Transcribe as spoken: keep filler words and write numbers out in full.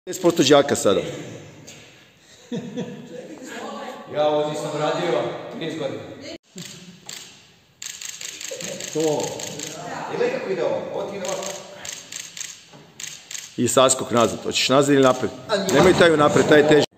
šest posto đaka sada. Ja ovdje sam radio trideset godina. To. Ili kako ide ovo? Ovo ti ide ovako. I saskok nazad. Hoćeš nazad ili napred? Nemoj taj napred, taj je teži.